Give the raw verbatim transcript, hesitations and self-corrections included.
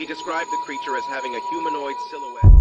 He described the creature as having a humanoid silhouette.